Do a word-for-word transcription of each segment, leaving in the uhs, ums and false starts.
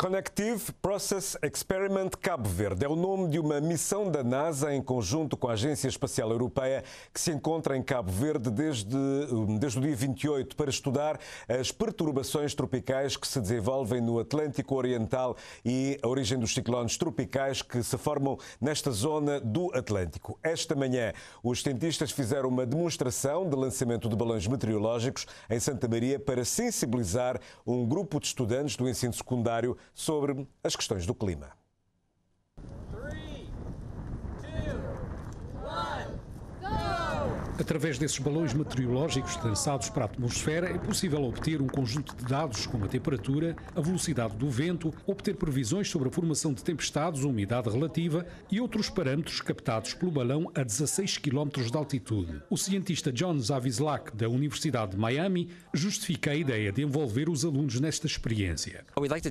Connective Process Experiment Cabo Verde é o nome de uma missão da NASA em conjunto com a Agência Espacial Europeia que se encontra em Cabo Verde desde, desde o dia vinte e oito para estudar as perturbações tropicais que se desenvolvem no Atlântico Oriental e a origem dos ciclones tropicais que se formam nesta zona do Atlântico. Esta manhã, os cientistas fizeram uma demonstração de lançamento de balões meteorológicos em Santa Maria para sensibilizar um grupo de estudantes do ensino secundário sobre as questões do clima. Através desses balões meteorológicos lançados para a atmosfera é possível obter um conjunto de dados como a temperatura, a velocidade do vento, obter previsões sobre a formação de tempestades, umidade relativa e outros parâmetros captados pelo balão a dezasseis quilómetros de altitude. O cientista John Zawislak, da Universidade de Miami, justifica a ideia de envolver os alunos nesta experiência.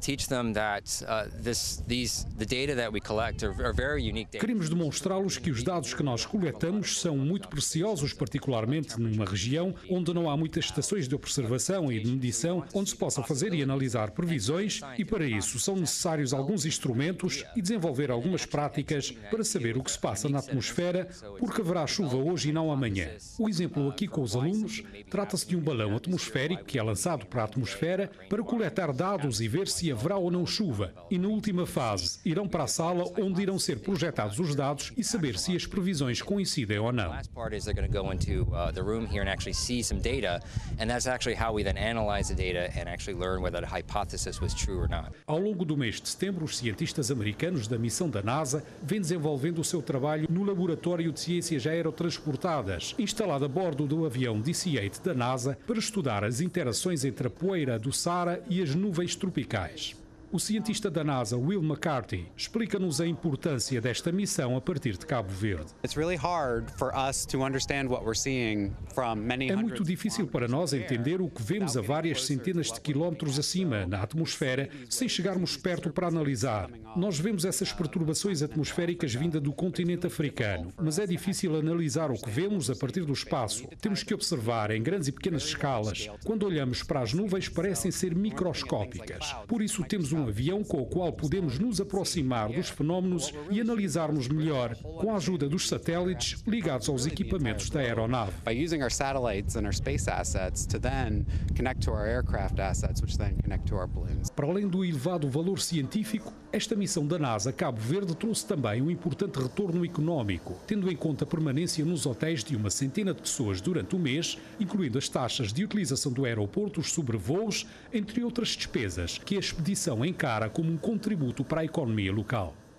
Queremos demonstrá-los que os dados que nós coletamos são muito preciosos, particularmente numa região onde não há muitas estações de observação e de medição onde se possa fazer e analisar previsões, e para isso são necessários alguns instrumentos e desenvolver algumas práticas para saber o que se passa na atmosfera, porque haverá chuva hoje e não amanhã. O exemplo aqui com os alunos trata-se de um balão atmosférico que é lançado para a atmosfera para coletar dados e ver se haverá ou não chuva, e na última fase irão para a sala onde irão ser projetados os dados e saber se as previsões coincidem ou não. into uh, the room here and actually see some data, and that's actually how we then analyze the data and actually learn whether the hypothesis was true or not. Ao longo do mês de setembro, os cientistas americanos da missão da NASA vêm desenvolvendo o seu trabalho no Laboratório de Ciências Aerotransportadas, instalado a bordo do avião D C oito da NASA para estudar as interações entre a poeira do Saara e as nuvens tropicais. O cientista da NASA, Will McCarthy, explica-nos a importância desta missão a partir de Cabo Verde. É muito difícil para nós entender o que vemos a várias centenas de quilómetros acima, na atmosfera, sem chegarmos perto para analisar. Nós vemos essas perturbações atmosféricas vindas do continente africano, mas é difícil analisar o que vemos a partir do espaço. Temos que observar em grandes e pequenas escalas. Quando olhamos para as nuvens, parecem ser microscópicas. Por isso, temos um Um avião com o qual podemos nos aproximar dos fenómenos e analisarmos melhor, com a ajuda dos satélites ligados aos equipamentos da aeronave. Para além do elevado valor científico, esta missão da NASA Cabo Verde trouxe também um importante retorno económico, tendo em conta a permanência nos hotéis de uma centena de pessoas durante o mês, incluindo as taxas de utilização do aeroporto, os sobrevoos, entre outras despesas que a expedição encara como um contributo para a economia local.